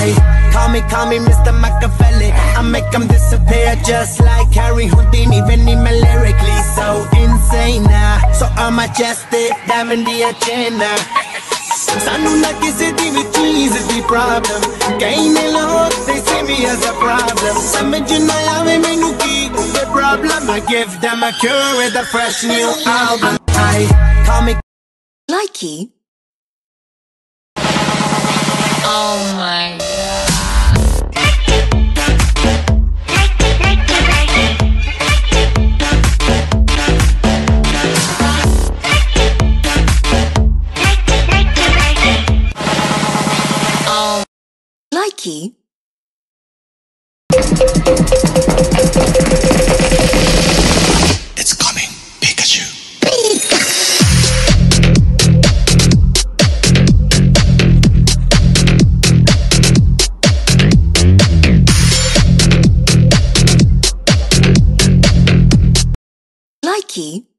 Call me Mr. Machiavelli. I make them disappear just like Harry Houdini. Venime lyrically so insane now. So I'm majestic, diving the agenda. Sanu na kisi di with Jesus the problem. Kaine lo, they see me as a problem. Samajh na aave mainu ki the problem. I give them a cure with a fresh new album. Call me Likey. Oh my God. Likey. It's coming, Pikachu. Likey.